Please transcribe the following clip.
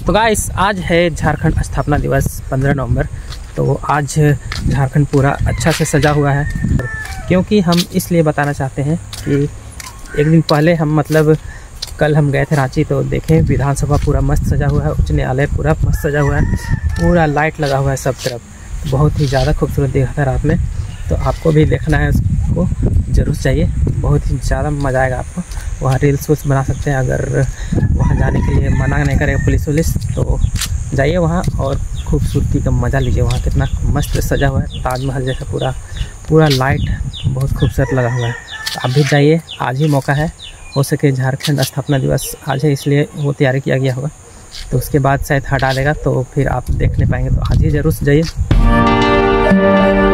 तो गाइस आज है झारखंड स्थापना दिवस 15 नवंबर। तो आज झारखंड पूरा अच्छा से सजा हुआ है, क्योंकि हम इसलिए बताना चाहते हैं कि एक दिन पहले हम कल हम गए थे रांची, तो देखें विधानसभा पूरा मस्त सजा हुआ है, उच्च न्यायालय पूरा मस्त सजा हुआ है, पूरा लाइट लगा हुआ है सब तरफ, बहुत ही ज़्यादा खूबसूरत दिखा था रात में। तो आपको भी देखना है, उसको ज़रूर चाहिए, बहुत ही ज़्यादा मज़ा आएगा आपको। वहाँ रील्स वूल्स बना सकते हैं, अगर वहाँ जाने के लिए मना नहीं करेगा पुलिस तो जाइए वहाँ और खूबसूरती का मज़ा लीजिए। वहाँ कितना मस्त सजा हुआ है, ताजमहल जैसा पूरा लाइट बहुत खूबसूरत लगा हुआ है। तो आप भी जाइए, आज ही मौका है, हो सके झारखंड स्थापना दिवस आज है इसलिए वो तैयारी किया गया होगा, तो उसके बाद शायद हटा देगा तो फिर आप देख नहीं पाएंगे। तो आज ही ज़रूर जाइए।